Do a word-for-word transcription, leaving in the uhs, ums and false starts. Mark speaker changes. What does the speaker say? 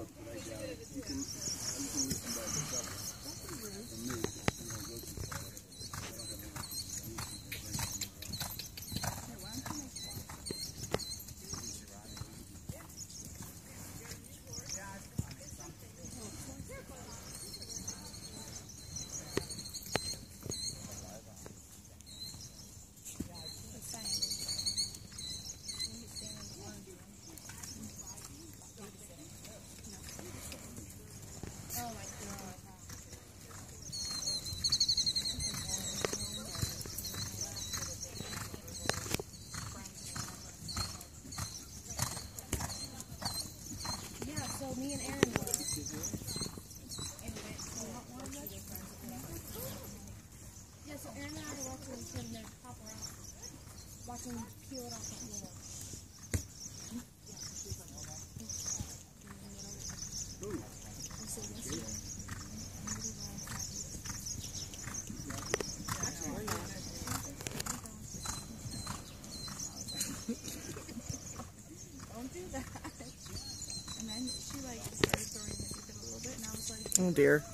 Speaker 1: So me and Aaron were. Yeah, so Aaron and I were watching him there pop her out. Watching him peel it off the floor. Don't do that. And then she like started throwing his a little bit, and I was like,
Speaker 2: oh dear.